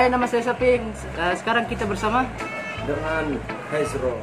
Hai, nama saya Saping. Sekarang kita bersama dengan Haizro.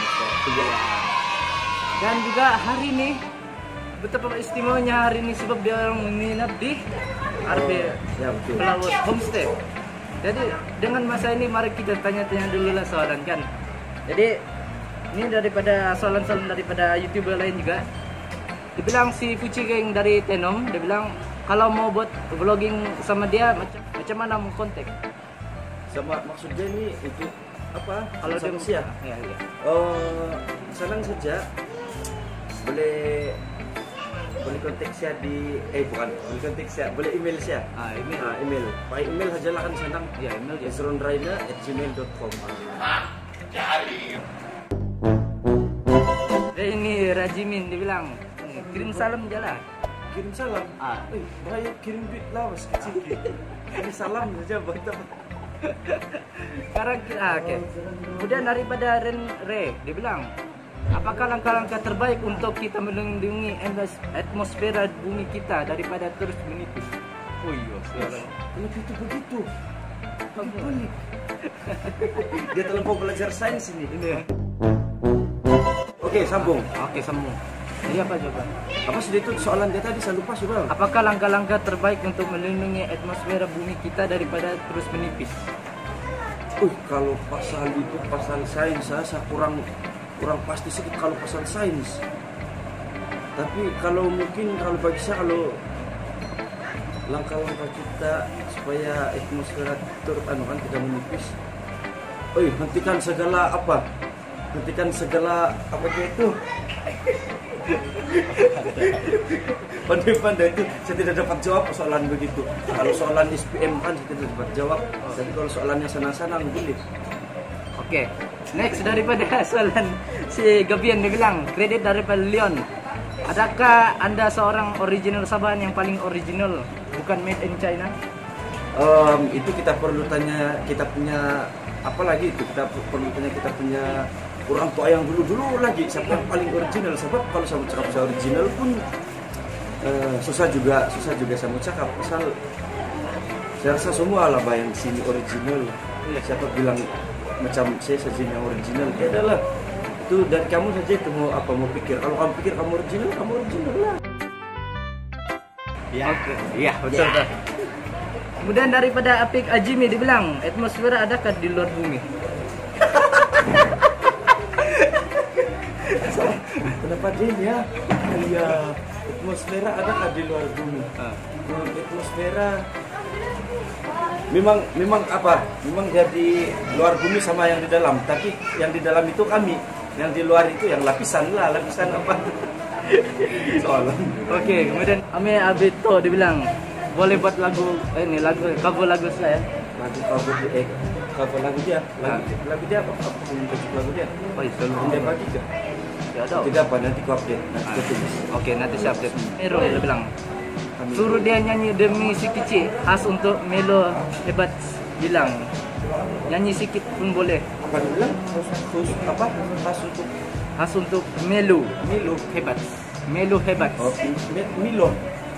Dan juga hari ini betapa istimewanya hari ini sebab dia orang menginap di RB Pelawos Homestay. Jadi dengan masa ini mari kita tanya-tanya dulu lah soalan kan. Jadi ini daripada soalan-soalan daripada YouTuber lain juga. Dibilang si Fuci Geng dari Tenom, dia bilang kalau mau buat vlogging sama dia macam mana mau kontak? Sama maksudnya ini untuk apa? Kalau dia ya? Iya. Senang saja. Boleh kontak saya di boleh kontak saya, boleh email saya. Email. Pakai email saja lah kan senang. Ya, email ya. Esronraina@gmail.com. Ini Rajimin dibilang kirim salam jalan. Kirim salam. Bahaya kirim duit lah mas kecil. Kirim salam saja bantah. Sekarang oke. Kemudian daripada Ren dia bilang, apakah langkah-langkah terbaik untuk kita melindungi atmosfer bumi kita daripada terus menipis? Oh iya, sekarang Kenapa itu begitu? Pelik. Dia terlampau belajar sains ini. Oke, sambung. Oke, sambung. Jadi apa coba? Apa sih itu soalan dia tadi? Saya lupa sudah. Apakah langkah-langkah terbaik untuk melindungi atmosfer bumi kita daripada terus menipis? Kalau pasal itu pasal sains saya kurang pasti sedikit kalau pasal sains. Tapi kalau mungkin kalau bagi saya kalau langkah-langkah kita supaya atmosfer tidak menipis. Hentikan segala apa itu. Pandai-pandai itu saya tidak dapat jawab soalan begitu. Kalau soalan SPM kan saya tidak dapat jawab. Tapi kalau soalannya sana-sana boleh. Oke, next daripada soalan si Gabian dia bilang kredit daripada Leon. Adakah Anda seorang original Sabahan yang paling original, bukan made in China? Itu kita perlu tanya kita punya apa lagi itu kita perlu tanya kita punya orang tua yang dulu lagi siapa yang paling original. Sebab kalau saya cakap saya original pun susah juga saya mau cakap. Asal saya rasa semua lah yang sini original. Siapa bilang macam saya saja yang original? Ya adalah itu dari kamu saja itu mau pikir. Kalau kamu pikir kamu original lah. Ya. Oke. Iya, betul. Kemudian daripada Apik Ajimi dibilang, atmosfer adakah di luar bumi? Kenapa dia ya? Iya, atmosfera adakah di luar bumi? Atmosfera memang apa? Memang jadi luar bumi sama yang di dalam. Tapi yang di dalam itu kami, yang di luar itu yang lapisan apa? Soalan. Oke, kemudian Ame Abito dibilang, boleh buat cover lagu saya. Cover lagu dia. Lagu dia apa? Lagu dia. Dia bagi ke? Tidak apa, nanti ku update. Nanti tulis. Oke, nanti saya update. Melo dia bilang, suruh dia nyanyi demi si kecil khas untuk Melo hebat bilang. Nyanyi sedikit pun boleh. Apa dia bilang? Khas untuk Melo hebat. Melo hebat. Milo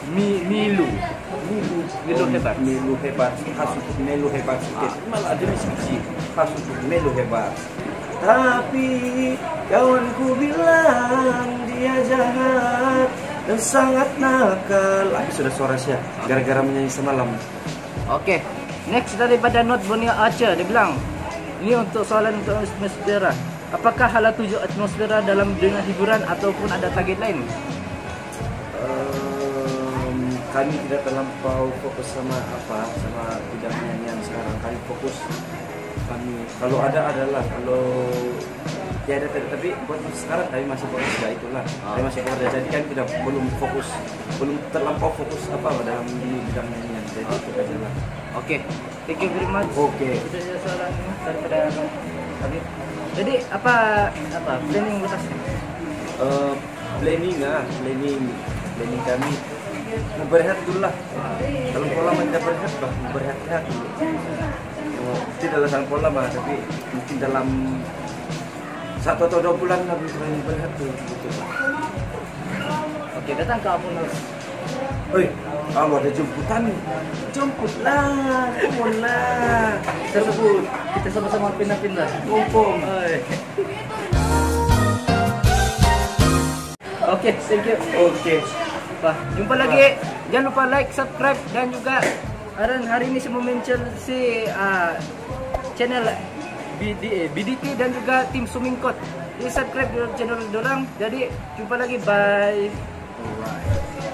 hebat. Milo hebat. Khas untuk Melo hebat sedikit. Malah ada misi khas untuk Melo hebat. Tapi kawanku bilang dia jahat dan sangat nakal. Sudah suara saya gara-gara menyanyi semalam. Oke, next daripada Not Borneo Archer dia bilang, ini untuk soalan untuk atmosfera. Apakah hala tuju atmosfera dalam dunia hiburan ataupun ada target lain? Kami tidak terlampau fokus sama bidang nyanyian sekarang. Kami fokus kalau ada adalah kalau tiada tapi buat sekarang kami masih fokus itulah. Kami masih fokus jadi kan tidak belum terlampau fokus dalam bidang nyanyian. Jadi itu aja lah. Oke, thank you very much. Oke. Sudah ada soalan daripada kami. Jadi apa planning lepas? Planning kami mau berehat dulu lah. Dalam pola kita berehat dulu. Tidak dalam pola tapi mungkin dalam 1 atau 2 bulan lah berehat dulu. Oke, datang ke Apunus. Oi, kalau ada jemputan, jemputlah, come on lah. Kita sama-sama pindah-pindah. Kompong. Oke, thank you. Oke. Wah, jumpa lagi. Jangan lupa like, subscribe dan juga hari ini saya mau mention si channel BDT dan juga tim Swimming Code. Jadi subscribe di channel dorang. Jadi jumpa lagi, bye. Alright.